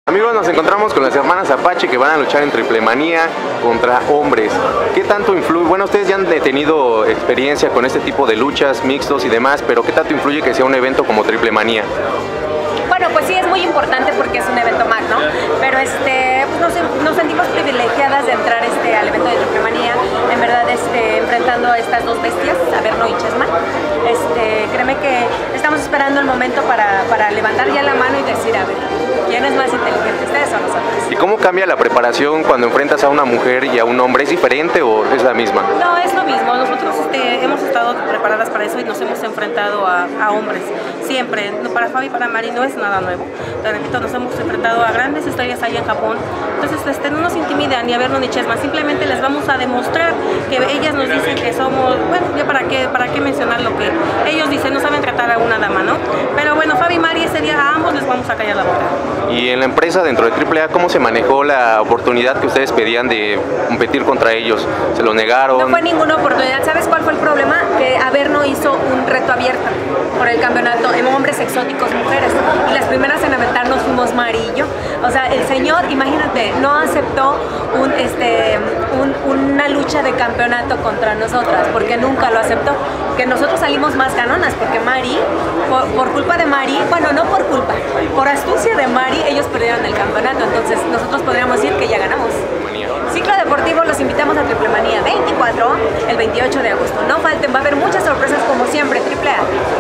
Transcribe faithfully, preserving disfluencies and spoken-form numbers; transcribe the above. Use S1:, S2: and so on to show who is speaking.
S1: Amigos, nos encontramos con las hermanas Apache que van a luchar en Triplemanía contra hombres. ¿Qué tanto influye? Bueno, ustedes ya han tenido experiencia con este tipo de luchas, mixtos y demás, pero ¿qué tanto influye que sea un evento como Triplemanía?
S2: Bueno, pues sí, es muy importante porque es un evento más, ¿no? Pero este, pues nos, nos sentimos privilegiadas de entrar este, al evento de Triplemanía, en verdad este, enfrentando a estas dos bestias, Averno y Chessman. Este, créeme que estamos esperando el momento para, para levantar ya la mano y decir, a ver, ¿quién es más inteligente, ustedes o nosotros?
S1: ¿Y cómo cambia la preparación cuando enfrentas a una mujer y a un hombre? ¿Es diferente o es la misma?
S3: No, es lo mismo. Nosotros este, hemos estado preparadas para eso y nos hemos enfrentado a, a hombres. Siempre. Para Fabi y para Mari no es nada nuevo. Te repito, nos hemos enfrentado a grandes estrellas allá en Japón. Entonces este, no nos intimidan ni Averno ni Chessman. Simplemente les vamos a demostrar que ellas nos dicen que somos... Bueno, ya para qué, para qué mencionar lo que ellos dicen. No saben tratar a una dama, ¿no? Pero bueno, Fabi y Mari ese día a ambos les vamos a callar la boca.
S1: Y en la empresa dentro de Triple A, ¿cómo se manejó la oportunidad que ustedes pedían de competir contra ellos? ¿Se lo negaron?
S2: No fue ninguna oportunidad. ¿Sabes cuál fue el problema? Que Averno hizo un reto abierto por el campeonato en hombres exóticos mujeres. Y las primeras en aventarnos fuimos Mari y yo. O sea, el señor, imagínate, no aceptó un, este, un, una lucha de campeonato contra nosotras, porque nunca lo aceptó. Que nosotros salimos más ganonas, porque Mari, por, por culpa de Mari, bueno, no por culpa, por astucia de Mari, ellos perdieron el campeonato. Entonces nosotros podríamos decir que ya ganamos. Ciclo Deportivo, los invitamos a Triplemanía veinticuatro, el veintiocho de agosto. No falten, va a haber muchas sorpresas como siempre. Triple A.